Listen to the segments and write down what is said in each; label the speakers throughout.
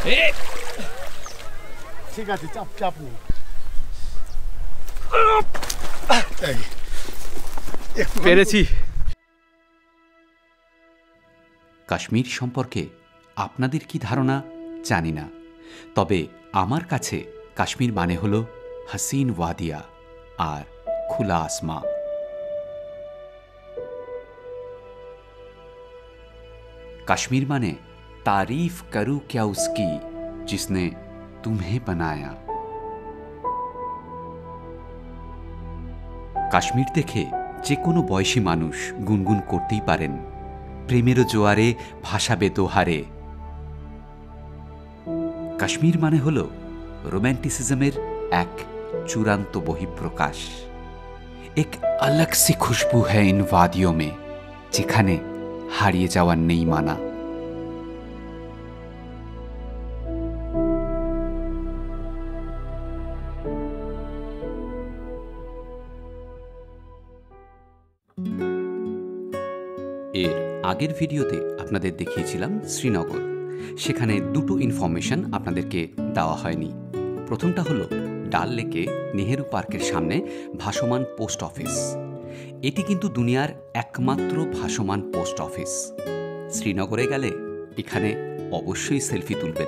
Speaker 1: ঠিক আছে, চাপ চাপ নেই।
Speaker 2: পেরেছি।
Speaker 3: কাশ্মীর সম্পর্কে আপনাদের কি ধারণা জানি না, তবে আমার কাছে কাশ্মীর মানে হলো হাসিন ওয়াদিয়া আর খোলা আসমা। কাশ্মীর মানে तारीफ करूं क्या उसकी जिसने तुम्हें बनाया। কাশ্মীর দেখে যে কোনো বয়সী মানুষ গুনগুন করতেই পারেন, প্রেমেরও জোয়ারে ভাসাবে দোহারে। কাশ্মীর মানে হল রোম্যান্টিসিজমের এক চূড়ান্ত বহিঃপ্রকাশ। এক अलग सी खुशबू है इन वादियों में, যেখানে হারিয়ে যাওয়ার নেই মানা। এর আগের ভিডিওতে আপনাদের দেখিয়েছিলাম শ্রীনগর। সেখানে দুটো ইনফরমেশন আপনাদেরকে দেওয়া হয়নি। প্রথমটা হলো ডাল লেকে নেহেরু পার্কের সামনে ভাসমান পোস্ট অফিস। এটি কিন্তু দুনিয়ার একমাত্র ভাসমান পোস্ট অফিস। শ্রীনগরে গেলে এখানে অবশ্যই সেলফি তুলবেন।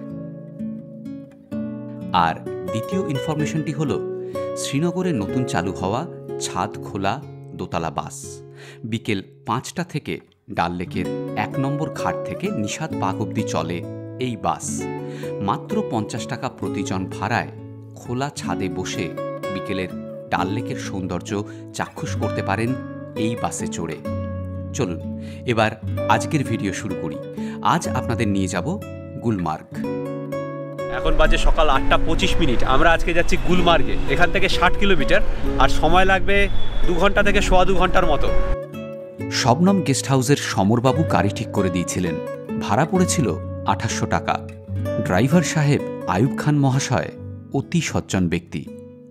Speaker 3: আর দ্বিতীয় ইনফরমেশনটি হলো শ্রীনগরে নতুন চালু হওয়া ছাদ খোলা দোতলা বাস। বিকেল 5টা থেকে ডাল লেকের 1 নম্বর ঘাট থেকে নিশাত বাগ অবধি চলে এই বাস। মাত্র 50 টাকা প্রতিজন ভাড়ায় খোলা ছাদে বসে বিকেলের ডাল লেকের সৌন্দর্য চাক্ষুষ করতে পারেন এই বাসে চড়ে। চলুন এবার আজকের ভিডিও শুরু করি। আজ আপনাদের নিয়ে যাব গুলমার্গ।
Speaker 2: এখন বাজে সকাল 8:25। আমরা আজকে যাচ্ছি গুলমার্গে। এখান থেকে 60 কিলোমিটার, আর সময় লাগবে 2 ঘন্টা থেকে সোয়া 2 ঘন্টার মতো।
Speaker 3: শবনম গেস্ট হাউসের সমরবাবু গাড়ি ঠিক করে দিয়েছিলেন। ভাড়া পড়েছিল 2800 টাকা। ড্রাইভার সাহেব আয়ুব খান মহাশয় অতি সজ্জন ব্যক্তি।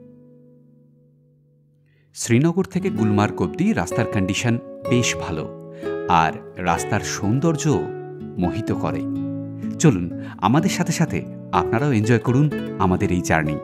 Speaker 3: শ্রীনগর থেকে গুলমার্গ অবধি রাস্তার কন্ডিশন বেশ ভালো, আর রাস্তার সৌন্দর্য মোহিত করে। চলুন আমাদের সাথে সাথে আপনারাও এনজয় করুন আমাদের এই জার্নি।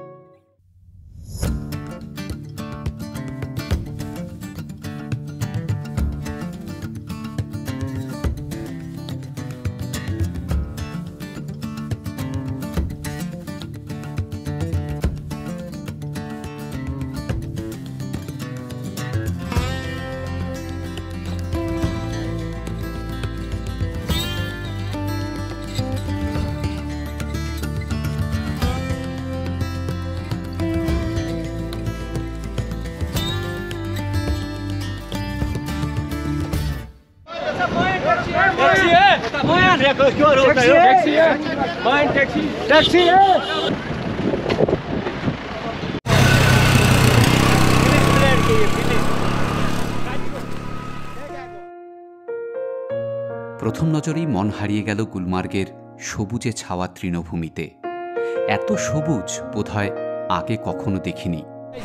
Speaker 3: প্রথম নজরেই মন হারিয়ে গেল গুলমার্গের সবুজে ছাওয়া তৃণভূমিতে। এত সবুজ বোধহয় আগে কখনো দেখিনি।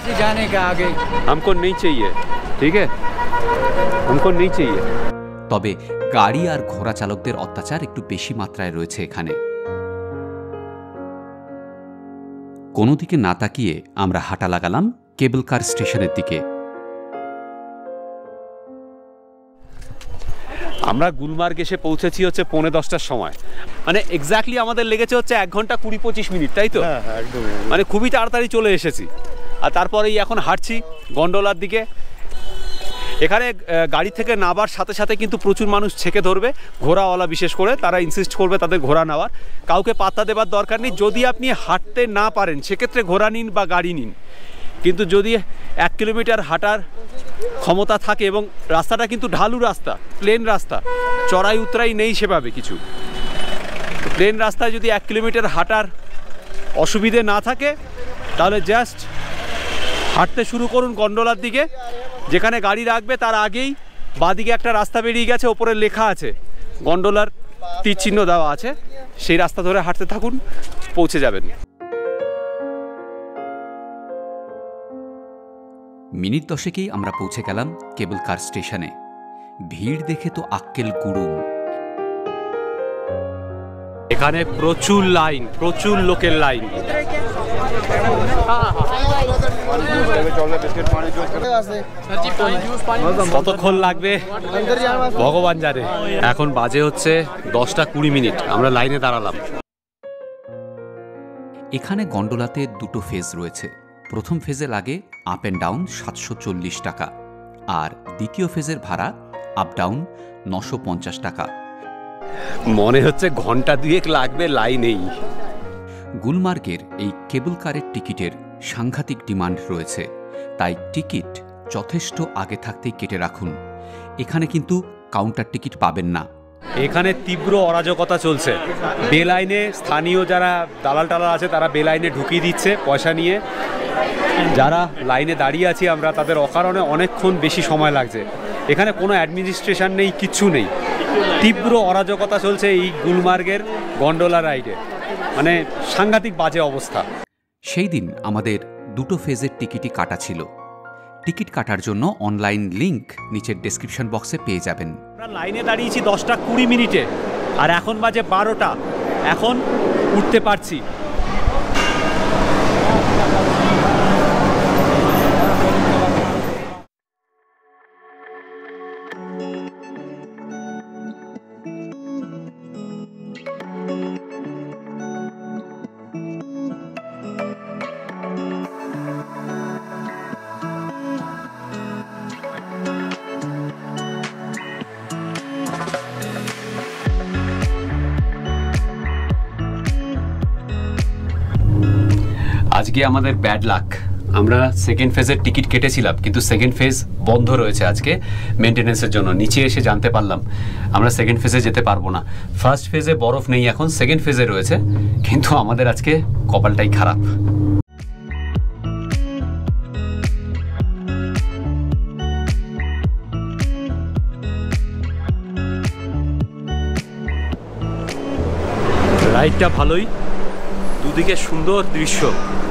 Speaker 3: তবে গাড়ি আর ঘোড়া চালকদের অত্যাচার একটু বেশি মাত্রায় রয়েছে এখানে। কোনো দিকে না তাকিয়ে আমরা হাঁটা লাগালাম কেবল কার স্টেশনের দিকে।
Speaker 2: আমরা গুলমার্গ এসে পৌঁছেছি হচ্ছে 9:45টার সময়। মানে এক্স্যাক্টলি আমাদের লেগেছে হচ্ছে 1 ঘন্টা 20-25 মিনিট, তাই তো? মানে খুবই তাড়াতাড়ি চলে এসেছি। আর তারপরেই এখন হাঁটছি গন্ডোলার দিকে। এখানে গাড়ি থেকে নামার সাথে সাথে কিন্তু প্রচুর মানুষ ছেঁকে ধরবে, ঘোড়াওয়ালা বিশেষ করে। তারা ইনসিস্ট করবে তাদের ঘোড়া নেওয়ার। কাউকে পাত্তা দেবার দরকার নেই। যদি আপনি হাঁটতে না পারেন সেক্ষেত্রে ঘোড়া নিন বা গাড়ি নিন, কিন্তু যদি 1 কিলোমিটার হাঁটার ক্ষমতা থাকে, এবং রাস্তাটা কিন্তু ঢালু রাস্তা, প্লেন রাস্তা, চড়াই উতরাই নেই সেভাবে কিছু। প্লেন রাস্তায় যদি 1 কিলোমিটার হাঁটার অসুবিধে না থাকে তাহলে জাস্ট হাঁটতে শুরু করুন গন্ডোলার দিকে। যেখানে গাড়ি রাখবে তার আগেই বাঁদিকে একটা রাস্তা বেরিয়ে গেছে, ওপরে লেখা আছে গন্ডোলার তীর চিহ্ন দেওয়া আছে। সেই রাস্তা ধরে হাঁটতে থাকুন, পৌঁছে যাবেন।
Speaker 3: মিনিট 10কেই আমরা পৌঁছে গেলাম কেবল কার স্টেশনে। ভিড় দেখে তো আক্কেল গুড়ুম।
Speaker 2: এখানে প্রচুর লাইন, প্রচুর লোকের লাইন। কতক্ষণ লাগবে ভগবান জানে। এখন বাজে হচ্ছে 10:20, আমরা লাইনে দাঁড়ালাম।
Speaker 3: এখানে গন্ডোলাতে দুটো ফেজ রয়েছে। প্রথম ফেজে লাগে আপ অ্যান্ড ডাউন 740 টাকা, আর দ্বিতীয় ফেজের ভাড়া আপ ডাউন 950 টাকা।
Speaker 2: মনে হচ্ছে ঘন্টা 2 লাগবে লাইনেই।
Speaker 3: গুলমার্গের এই কেবল কারের টিকিটের সাংঘাতিক ডিমান্ড রয়েছে, তাই টিকিট যথেষ্ট আগে থাকতেই কেটে রাখুন। এখানে কিন্তু কাউন্টার টিকিট পাবেন না।
Speaker 2: এখানে তীব্র অরাজকতা চলছে। বেলাইনে স্থানীয় যারা দালাল টালাল আছে তারা বেলাইনে ঢুকিয়ে দিচ্ছে পয়সা নিয়ে। যারা লাইনে দাঁড়িয়ে আছি আমরা, তাদের অকারণে অনেকক্ষণ বেশি সময় লাগছে। এখানে কোনো অ্যাডমিনিস্ট্রেশন নেই, কিচ্ছু নেই। তীব্র অরাজকতা চলছে এই গুলমার্গের গন্ডোলা রাইডে, মানে সাংঘাতিক বাজে অবস্থা।
Speaker 3: সেই দিন আমাদের দুটো ফেজের টিকিটই কাটা ছিল। টিকিট কাটার জন্য অনলাইন লিংক নিচের ডেসক্রিপশন বক্সে পেয়ে যাবেন।
Speaker 2: আমরা লাইনে দাঁড়িয়েছি 10:20, আর এখন বাজে 12টা। এখন উঠতে পারছি। আজকে আমাদের ব্যাড লাক। আমরা সেকেন্ড ফেজের টিকিট কেটেছিলাম, কিন্তু সেকেন্ড ফেজ বন্ধ রয়েছে আজকে মেনটেনেন্সের জন্য। নিচে এসে জানতে পারলাম আমরা সেকেন্ড ফেজে যেতে পারবো না। ফার্স্ট ফেজে বরফ নেই, এখন সেকেন্ড ফেজে রয়েছে, কিন্তু আমাদের আজকে কপালটাই খারাপ। রাইডটা ভালোই, দুদিকে সুন্দর দৃশ্য।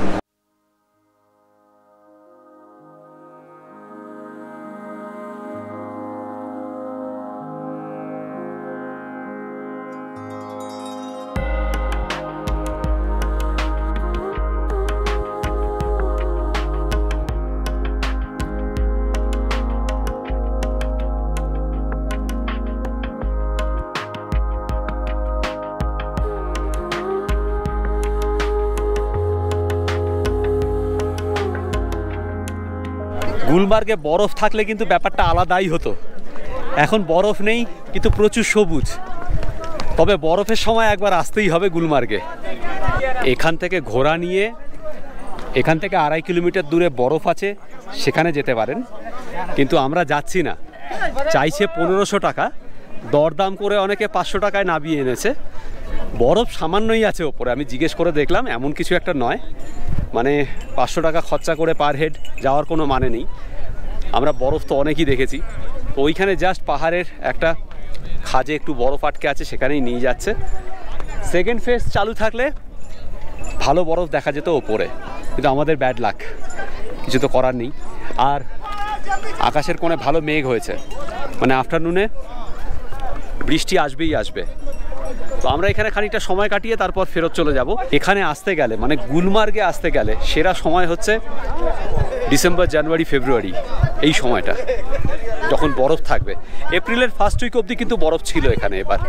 Speaker 2: গুলমার্গে বরফ থাকলে কিন্তু ব্যাপারটা আলাদাই হতো। এখন বরফ নেই, কিন্তু প্রচুর সবুজ। তবে বরফের সময় একবার আসতেই হবে গুলমার্গে। এখান থেকে ঘোড়া নিয়ে, এখান থেকে 2.5 কিলোমিটার দূরে বরফ আছে, সেখানে যেতে পারেন। কিন্তু আমরা যাচ্ছি না। চাইছে 1500 টাকা, দরদাম করে অনেকে 500 টাকায় নামিয়ে এনেছে। বরফ সামান্যই আছে ওপরে, আমি জিজ্ঞেস করে দেখলাম, এমন কিছু একটা নয়। মানে 500 টাকা খরচা করে পার হেড যাওয়ার কোনো মানে নেই। আমরা বরফ তো অনেকই দেখেছি, তো ওইখানে জাস্ট পাহাড়ের একটা খাজে একটু বরফ আটকে আছে, সেখানেই নিয়ে যাচ্ছে। সেকেন্ড ফেজ চালু থাকলে ভালো বরফ দেখা যেত ওপরে, কিন্তু আমাদের ব্যাড লাক, কিছু তো করার নেই। আর আকাশের কোণে ভালো মেঘ হয়েছে, মানে আফটারনুনে বৃষ্টি আসবেই আসবে। তো আমরা এখানে খানিকটা সময় কাটিয়ে তারপর ফেরত চলে যাব। এখানে আসতে গেলে, মানে গুলমার্গে আসতে গেলে সেরা সময় হচ্ছে ডিসেম্বর, জানুয়ারি, ফেব্রুয়ারি, এই সময়টা যখন বরফ থাকবে। এপ্রিলের ফার্স্ট উইক অবধি কিন্তু বরফ ছিল এখানে এবার।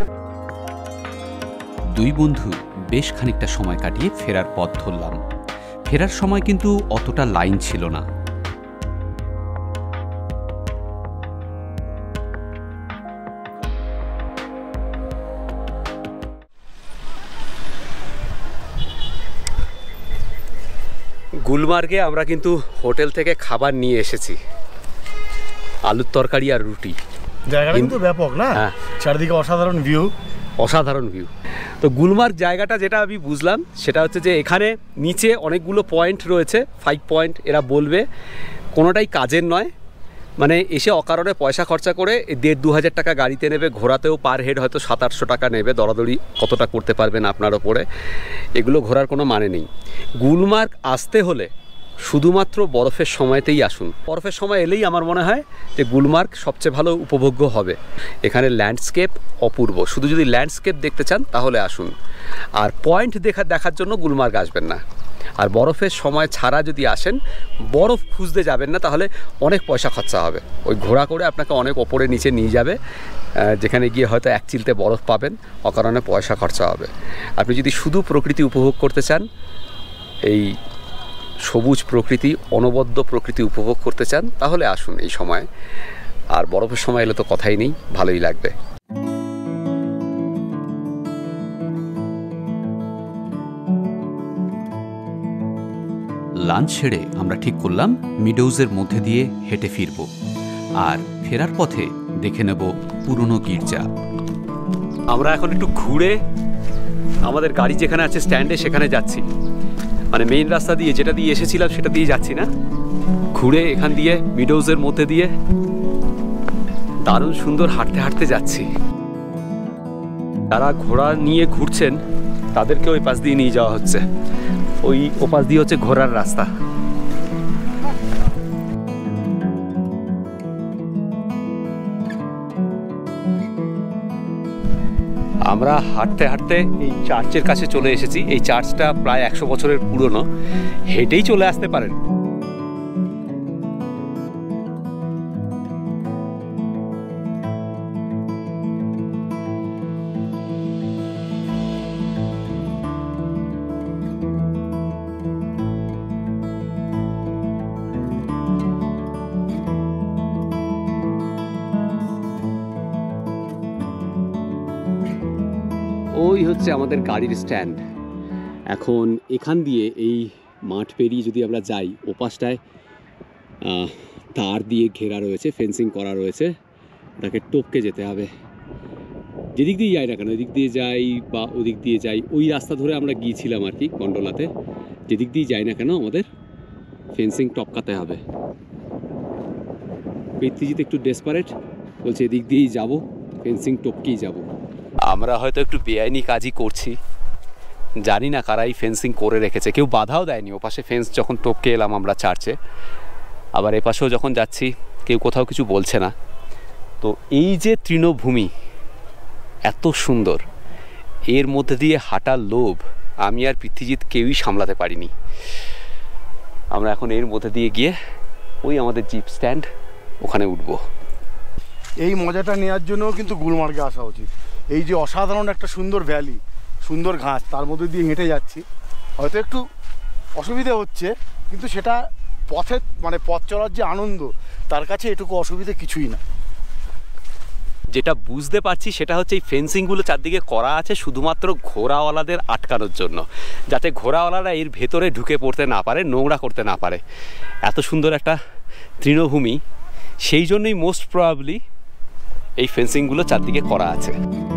Speaker 3: দুই বন্ধু বেশ খানিকটা সময় কাটিয়ে ফেরার পথ ধরলাম। ফেরার সময় কিন্তু অতটা লাইন ছিল না।
Speaker 2: গুলমার্গে আমরা কিন্তু হোটেল থেকে খাবার নিয়ে এসেছি, আলুর তরকারি আর রুটি।
Speaker 1: জায়গাটা কিন্তু ব্যাপক না?
Speaker 2: হ্যাঁ,
Speaker 1: চারদিকে অসাধারণ ভিউ,
Speaker 2: অসাধারণ ভিউ। তো গুলমার্গ জায়গাটা যেটা আমি বুঝলাম সেটা হচ্ছে যে এখানে নিচে অনেকগুলো পয়েন্ট রয়েছে, 5 পয়েন্ট এরা বলবে, কোনোটাই কাজের নয়। মানে এসে অকারণে পয়সা খরচা করে 1,500-2 হাজার টাকা গাড়িতে নেবে, ঘোরাতেও পার হেড হয়তো 700-800 টাকা নেবে, দরাদরি কতটা করতে পারবেন আপনার ওপরে। এগুলো ঘোরার কোনো মানে নেই। গুলমার্গ আসতে হলে শুধুমাত্র বরফের সময়তেই আসুন। বরফের সময় এলেই আমার মনে হয় যে গুলমার্গ সবচেয়ে ভালো উপভোগ্য হবে। এখানে ল্যান্ডস্কেপ অপূর্ব, শুধু যদি ল্যান্ডস্কেপ দেখতে চান তাহলে আসুন, আর পয়েন্ট দেখার জন্য গুলমার্গ আসবেন না। আর বরফের সময় ছাড়া যদি আসেন, বরফ খুঁজতে যাবেন না, তাহলে অনেক পয়সা খরচা হবে। ওই ঘোড়া করে আপনাকে অনেক ওপরে নিচে নিয়ে যাবে, যেখানে গিয়ে হয়তো এক চিলতে বরফ পাবেন, অকারণে পয়সা খরচা হবে। আপনি যদি শুধু প্রকৃতি উপভোগ করতে চান, এই সবুজ প্রকৃতি, অনবদ্য প্রকৃতি উপভোগ করতে চান, তাহলে আসুন এই সময়। আর বরফের সময় এলে তো কথাই নেই, ভালোই লাগবে।
Speaker 3: লাঞ্চ সেরে আমরা ঠিক করলাম মিডোজের মধ্যে দিয়ে হেঁটে ফিরব, আর ফেরার পথে দেখে নেব পুরনো গির্জা।
Speaker 2: আমরা এখন একটু ঘুরে আমাদের গাড়ি যেখানে আছে স্ট্যান্ডে সেখানে যাচ্ছি, মানে মেইন রাস্তা দিয়ে যেটা দিয়ে এসেছিলাম সেটা দিয়ে যাচ্ছি না, ঘুরে এখান দিয়ে মিডোজের মধ্যে দিয়ে দারুণ সুন্দর হাঁটতে হাঁটতে যাচ্ছি। যারা ঘোড়া নিয়ে ঘুরছেন তাদেরকে ওই পাশ দিয়ে নিয়ে যাওয়া হচ্ছে, ওই ওপাশ দিয়ে হচ্ছে ঘোড়ার রাস্তা। আমরা হাঁটতে হাঁটতে এই চার্চের কাছে চলে এসেছি। এই চার্চটা প্রায় 100 বছরের পুরনো, হেঁটেই চলে আসতে পারেন। ওই হচ্ছে আমাদের গাড়ির স্ট্যান্ড। এখন এখান দিয়ে এই মাঠ পেরিয়ে যদি আমরা যাই, ওপাশটায় তার দিয়ে ঘেরা রয়েছে, ফেন্সিং করা রয়েছে, ওটাকে টপকে যেতে হবে। যেদিক দিয়ে যাই না কেন, এদিক দিয়ে যাই বা ওদিক দিয়ে যাই, ওই রাস্তা ধরে আমরা গিয়েছিলাম আর কি গন্ডোলাতে। যেদিক দিয়ে যাই না কেন আমাদের ফেন্সিং টপকাতে হবে। পৃথ্বীজিৎ একটু ডেসপারেট, বলছে এদিক দিয়েই যাব, ফেন্সিং টপকেই যাব। আমরা হয়তো একটু বেআইনি কাজই করছি, জানি না কারা এই ফেন্সিং করে রেখেছে, কেউ বাধাও দেয়নি। ওপাশে ফেন্স যখন টপকে এলাম আমরা চার্চে, আবার এপাশেও যখন যাচ্ছি কেউ কোথাও কিছু বলছে না। তো এই যে তৃণভূমি এত সুন্দর, এর মধ্যে দিয়ে হাঁটার লোভ আমি আর পৃথ্বীজিৎ কেউই সামলাতে পারিনি। আমরা এখন এর মধ্যে দিয়ে গিয়ে ওই আমাদের জিপ স্ট্যান্ড, ওখানে উঠবো।
Speaker 1: এই মজাটা নেওয়ার জন্য কিন্তু গুলমার্গে আসা উচিত। এই যে অসাধারণ একটা সুন্দর ভ্যালি, সুন্দর ঘাস, তার মধ্যে দিয়ে হেঁটে যাচ্ছি, হয়তো একটু অসুবিধা হচ্ছে, কিন্তু সেটা পথে মানে পথ চলার যে আনন্দ, তার কাছে এটুকু অসুবিধা কিছুই না।
Speaker 2: যেটা বুঝতে পারছি সেটা হচ্ছে এই ফেন্সিংগুলো চারদিকে করা আছে শুধুমাত্র ঘোড়াওয়ালাদের আটকানোর জন্য, যাতে ঘোড়াওয়ালারা এর ভেতরে ঢুকে পড়তে না পারে, নোংরা করতে না পারে। এত সুন্দর একটা তৃণভূমি, সেই জন্যই মোস্ট প্রবাবলি এই ফেন্সিংগুলো চারদিকে করা আছে।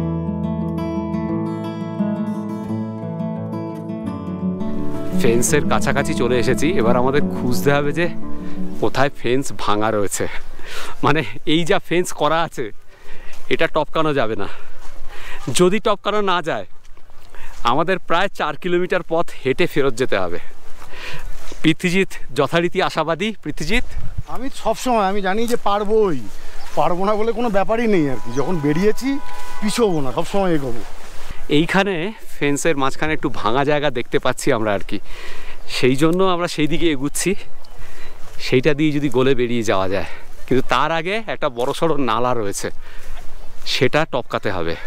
Speaker 2: ফেন্সের কাছাকাছি চলে এসেছি, এবার আমাদের খুঁজতে হবে যে কোথায় ফেন্স ভাঙা রয়েছে। মানে এই যা ফেন্স করা আছে এটা টপকানো যাবে না। যদি টপকানো না যায় আমাদের প্রায় 4 কিলোমিটার পথ হেঁটে ফেরত যেতে হবে। পৃথ্বীজিৎ যথারীতি আশাবাদী। পৃথ্বীজিৎ,
Speaker 1: আমি সবসময় আমি জানি যে পারবোই, পারবো না বলে কোনো ব্যাপারই নেই আর কি। যখন বেরিয়েছি পিছোবো না, সবসময় এগোবো।
Speaker 2: এইখানে ফেন্সের মাঝখানে একটু ভাঙা জায়গা দেখতে পাচ্ছি আমরা আর কি, সেই জন্য আমরা সেই দিকে এগুচ্ছি, সেইটা দিয়ে যদি গলে বেরিয়ে যাওয়া যায়। কিন্তু তার আগে একটা বড়সড় নালা রয়েছে, সেটা টপকাতে হবে।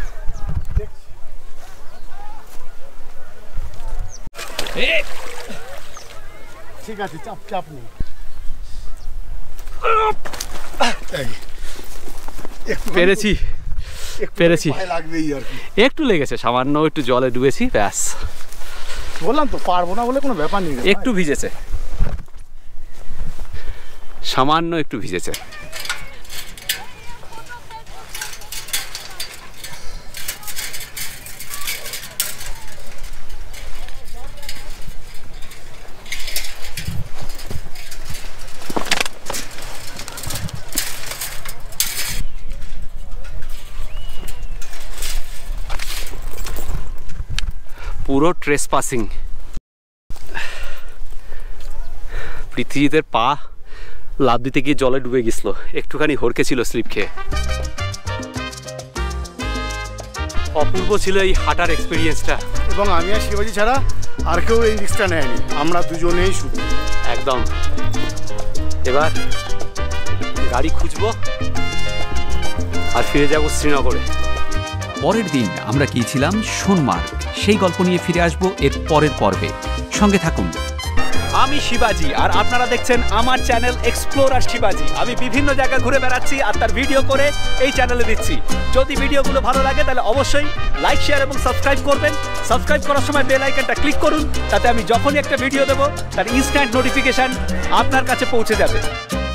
Speaker 1: ঠিক আছে, চাপ চাপ নেই।
Speaker 2: পেরেছি পেরেছি,
Speaker 1: লাগবেই আর কি,
Speaker 2: একটু লেগেছে, সামান্য একটু জলে ডুবেছি, ব্যাস।
Speaker 1: বললাম তো পারবো না বলে কোনো ব্যাপার নেই।
Speaker 2: একটু ভিজেছে, সামান্য একটু ভিজেছে। পুরো ট্রেসপাসিং। পৃথিবীদের পা লাফ দিতে গিয়ে জলে ডুবে গেছিল, একটুখানি হড়কে ছিল স্লিপ খেয়ে। অপূর্ব ছিল এই হাঁটার এক্সপিরিয়েন্সটা।
Speaker 1: এবং আমি আর শিবাজি ছাড়া আর কেউ এই রিস্কটা নেয়নি, আমরা দুজনেই শুধু।
Speaker 2: একদম। এবার গাড়ি খুঁজবো আর ফিরে যাব শ্রীনগরে।
Speaker 3: পরের দিন আমরা গিয়েছিলাম সোনমার্গ। সেই গল্প নিয়ে ফিরে আসবো এর পরের পর্বে, সঙ্গে থাকুন।
Speaker 2: আমি শিবাজি আর আপনারা দেখছেন আমার চ্যানেল এক্সপ্লোরার শিবাজি। আমি বিভিন্ন জায়গা ঘুরে বেড়াচ্ছি আর তার ভিডিও করে এই চ্যানেলে দিচ্ছি। যদি ভিডিওগুলো ভালো লাগে তাহলে অবশ্যই লাইক, শেয়ার এবং সাবস্ক্রাইব করবেন। সাবস্ক্রাইব করার সময় বেল আইকনটা ক্লিক করুন, তাতে আমি যখনই একটা ভিডিও দেবো তার ইনস্ট্যান্ট নোটিফিকেশান আপনার কাছে পৌঁছে যাবে।